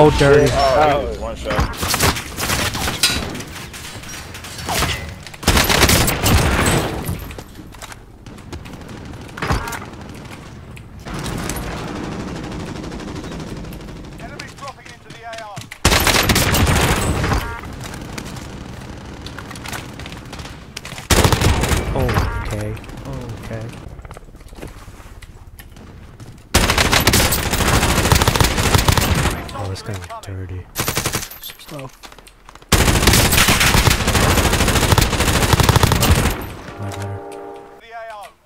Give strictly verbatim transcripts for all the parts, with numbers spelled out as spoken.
so dirty. Oh, oh, one shot. Enemies dropping into the A R. Okay. Okay. Oh, this guy's dirty. Some stuff. My better. The A O.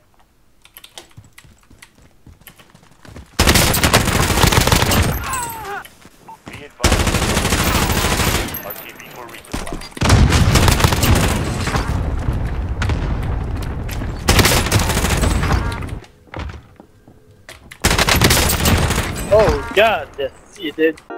Be advised. R T B for resupply. Oh god, that's it.